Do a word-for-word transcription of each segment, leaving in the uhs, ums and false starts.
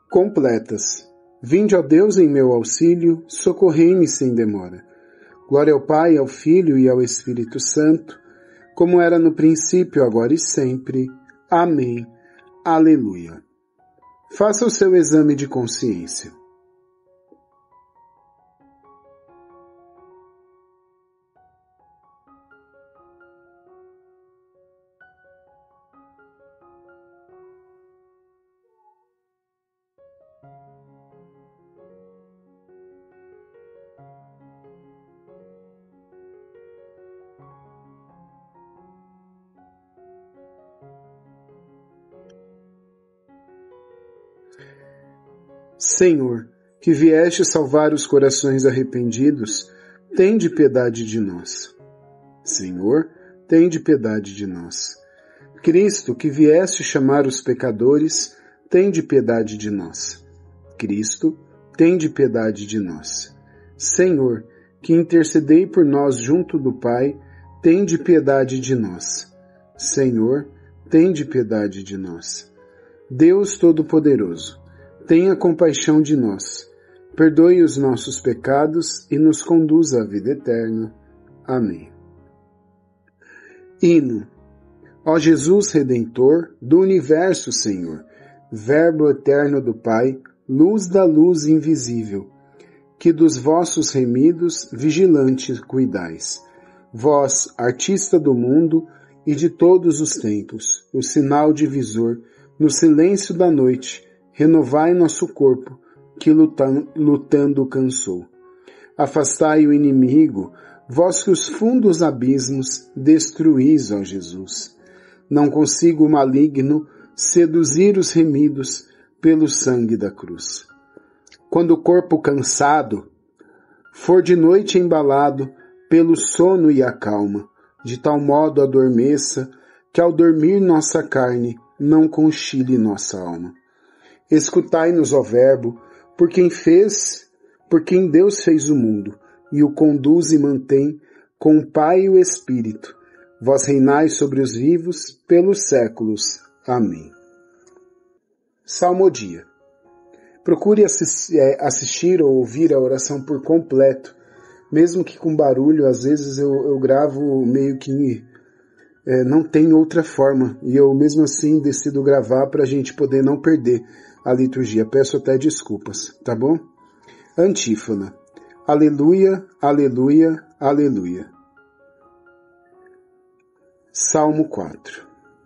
completas. Vinde, ó Deus, em meu auxílio, socorrei-me sem demora. Glória ao Pai, ao Filho e ao Espírito Santo, como era no princípio, agora e sempre. Amém. Aleluia. Faça o seu exame de consciência. Senhor, que vieste salvar os corações arrependidos, tende piedade de nós. Senhor, tende piedade de nós. Cristo, que vieste chamar os pecadores, tende piedade de nós. Cristo, tende piedade de nós. Senhor, que intercedei por nós junto do Pai, tende piedade de nós. Senhor, tende piedade de nós. Deus Todo-Poderoso, tenha compaixão de nós, perdoe os nossos pecados e nos conduza à vida eterna. Amém. Hino. Ó Jesus Redentor do Universo, Senhor, Verbo eterno do Pai, luz da luz invisível, que dos vossos remidos vigilantes cuidais. Vós, artista do mundo e de todos os tempos, o sinal divisor, no silêncio da noite, renovai nosso corpo, que lutando cansou. Afastai o inimigo, vós que os fundos abismos destruís, ó Jesus. Não consigo o maligno seduzir os remidos pelo sangue da cruz. Quando o corpo cansado for de noite embalado pelo sono e a calma, de tal modo adormeça, que ao dormir nossa carne não conchile nossa alma. Escutai-nos, ó Verbo, por quem fez, por quem Deus fez o mundo, e o conduz e mantém com o Pai e o Espírito. Vós reinais sobre os vivos pelos séculos. Amém. Salmodia. Procure assistir ou ouvir a oração por completo, mesmo que com barulho. Às vezes eu, eu gravo meio que é, não tem outra forma, e eu mesmo assim decido gravar para a gente poder não perder a liturgia. Peço até desculpas, tá bom? Antífona. Aleluia, aleluia, aleluia. Salmo quatro.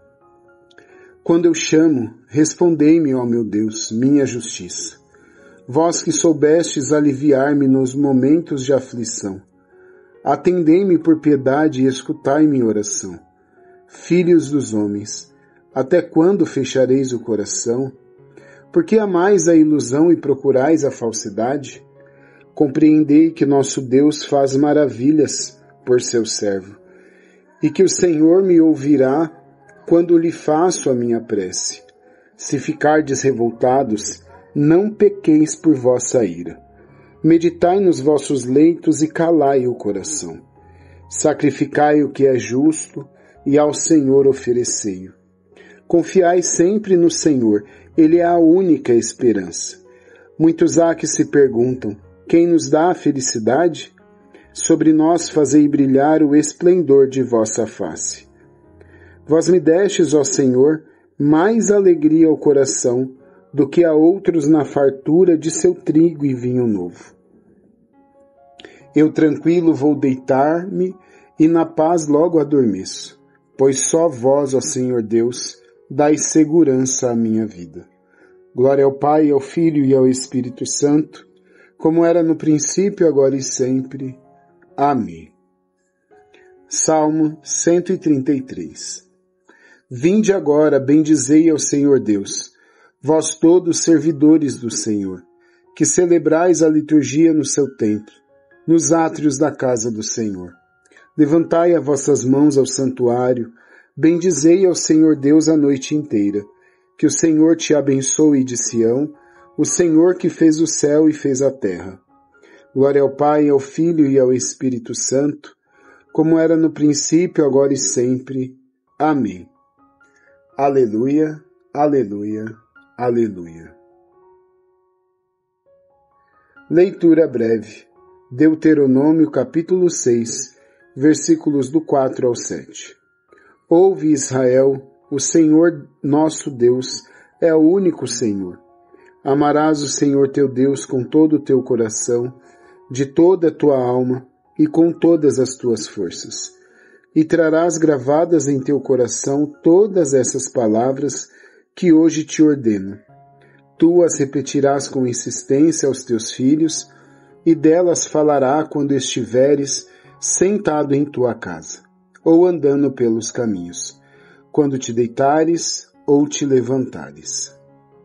Quando eu chamo, respondei-me, ó meu Deus, minha justiça. Vós que soubestes aliviar-me nos momentos de aflição. Atendei-me por piedade e escutai minha oração. Filhos dos homens, até quando fechareis o coração? Por que amais a ilusão e procurais a falsidade? Compreendei que nosso Deus faz maravilhas por seu servo, e que o Senhor me ouvirá quando lhe faço a minha prece. Se ficardes revoltados, não pequeis por vossa ira. Meditai nos vossos leitos e calai o coração. Sacrificai o que é justo e ao Senhor oferecei-o. Confiai sempre no Senhor, Ele é a única esperança. Muitos há que se perguntam, quem nos dá a felicidade? Sobre nós fazei brilhar o esplendor de vossa face. Vós me destes, ó Senhor, mais alegria ao coração do que a outros na fartura de seu trigo e vinho novo. Eu tranquilo vou deitar-me e na paz logo adormeço, pois só vós, ó Senhor Deus, dais segurança à minha vida. Glória ao Pai, ao Filho e ao Espírito Santo, como era no princípio, agora e sempre. Amém. Salmo cento e trinta e três. Vinde agora, bendizei ao Senhor Deus, vós todos servidores do Senhor, que celebrais a liturgia no seu templo, nos átrios da casa do Senhor. Levantai as vossas mãos ao santuário, bendizei ao Senhor Deus a noite inteira. Que o Senhor te abençoe de Sião, o Senhor que fez o céu e fez a terra. Glória ao Pai, ao Filho e ao Espírito Santo, como era no princípio, agora e sempre. Amém. Aleluia, aleluia, aleluia. Leitura breve. Deuteronômio capítulo seis, versículos do quatro ao sete. Ouve, Israel, o Senhor nosso Deus é o único Senhor. Amarás o Senhor teu Deus com todo o teu coração, de toda a tua alma e com todas as tuas forças. E trarás gravadas em teu coração todas essas palavras que hoje te ordeno. Tu as repetirás com insistência aos teus filhos, e delas falará quando estiveres sentado em tua casa, ou andando pelos caminhos, quando te deitares ou te levantares.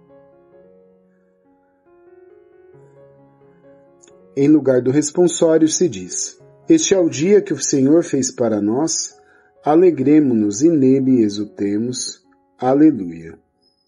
Em lugar do responsório se diz: Este é o dia que o Senhor fez para nós, alegremo-nos e nele exultemos. Aleluia.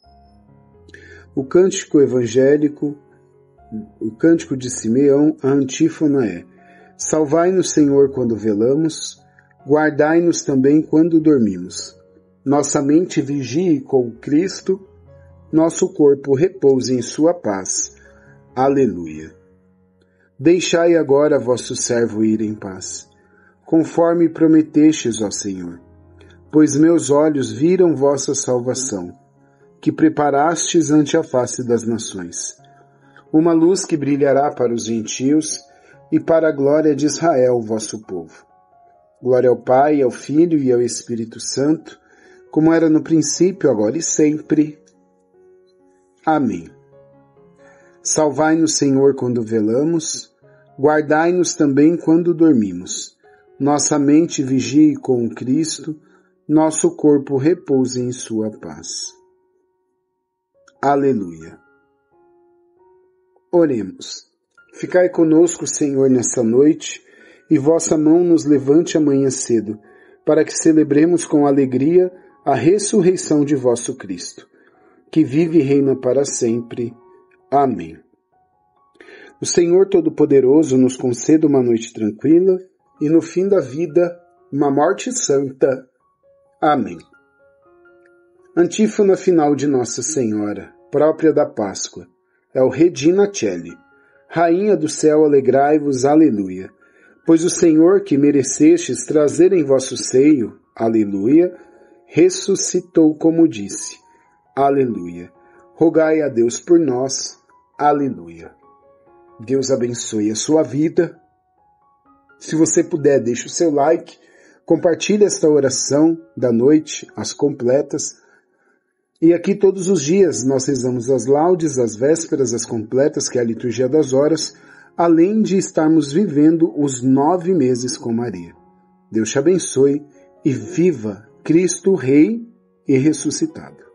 O cântico evangélico, o cântico de Simeão, a antífona é: Salvai-nos, Senhor, quando velamos, guardai-nos também quando dormimos. Nossa mente vigie com Cristo, nosso corpo repouse em sua paz. Aleluia. Deixai agora vosso servo ir em paz, conforme prometestes, ó Senhor, pois meus olhos viram vossa salvação, que preparastes ante a face das nações, uma luz que brilhará para os gentios e para a glória de Israel, vosso povo. Glória ao Pai, ao Filho e ao Espírito Santo, como era no princípio, agora e sempre. Amém. Salvai-nos, Senhor, quando velamos, guardai-nos também quando dormimos. Nossa mente vigie com Cristo, nosso corpo repouse em sua paz. Aleluia. Oremos. Ficai conosco, Senhor, nesta noite, e vossa mão nos levante amanhã cedo, para que celebremos com alegria a ressurreição de vosso Cristo, que vive e reina para sempre. Amém. O Senhor Todo-Poderoso nos conceda uma noite tranquila e no fim da vida uma morte santa. Amém. Antífona final de Nossa Senhora, própria da Páscoa, é o Regina Coeli. Rainha do céu, alegrai-vos, aleluia. Pois o Senhor que merecestes trazer em vosso seio, aleluia, ressuscitou como disse, aleluia. Rogai a Deus por nós, aleluia. Deus abençoe a sua vida. Se você puder, deixe o seu like, compartilhe esta oração da noite, as completas. E aqui todos os dias nós rezamos as laudes, as vésperas, as completas, que é a liturgia das horas, além de estarmos vivendo os nove meses com Maria. Deus te abençoe e viva Cristo Rei e ressuscitado.